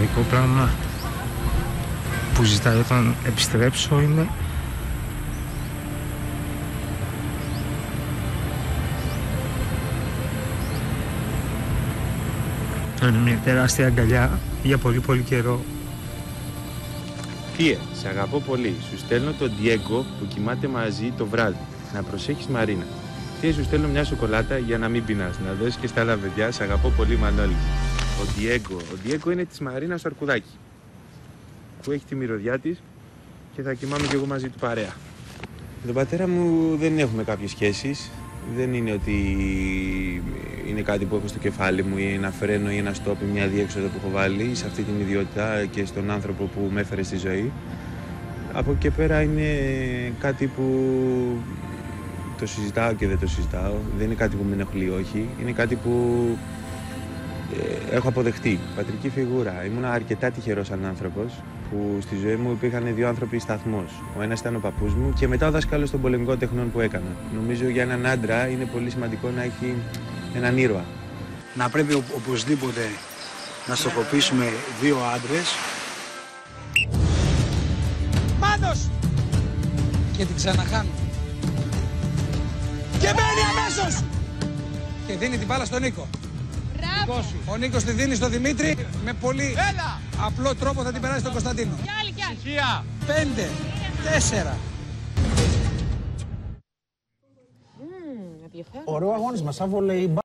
βασικό πράγμα που ζητάει όταν επιστρέψω είναι μια τεράστια αγκαλιά για πολύ πολύ καιρό. Θεία, σε αγαπώ πολύ. Σου στέλνω τον Διέγκο που κοιμάται μαζί το βράδυ. Να προσέχεις Μαρίνα. Θεία, σου στέλνω μια σοκολάτα για να μην πεινάς. Να δώσεις και στα άλλα παιδιά. Σε αγαπώ πολύ, Μανώλη. Ο Διέγκο είναι της Μαρίνας στο αρκουδάκι, που έχει τη μυρωδιά της και θα κοιμάμαι κι εγώ μαζί του παρέα. Με τον πατέρα μου δεν έχουμε κάποιες σχέσεις. Δεν είναι ότι είναι κάτι που έχω στο κεφάλι μου ή ένα φρένο ή ένα στόπι, μια διέξοδο που έχω βάλει σε αυτή την ιδιότητα και στον άνθρωπο που με έφερε στη ζωή. Από εκεί και πέρα είναι κάτι που το συζητάω και δεν το συζητάω. Δεν είναι κάτι που με ενοχλεί, όχι. Είναι κάτι που έχω αποδεχτεί. Πατρική φιγούρα. Ήμουν αρκετά τυχερός σαν άνθρωπος που στη ζωή μου υπήρχαν δύο άνθρωποι σταθμός. Ο ένας ήταν ο παππούς μου και μετά ο δάσκαλος των πολεμικών τεχνών που έκανα. Νομίζω για έναν άντρα είναι πολύ σημαντικό να έχει έναν ήρωα. Να πρέπει οπωσδήποτε να στοχοποιήσουμε δύο άντρες. Μάνος! Και την ξαναχάνει. Και μπαίνει αμέσως! Και δίνει την μπάλα στον Νίκο. Ο Νίκος τη δίνει στον Δημήτρη με πολύ απλό τρόπο, θα την περάσει στον Κωνσταντίνο. Ησυχία. 5, 4. Ωραίο αγώνισμα, σαν βολεϊ.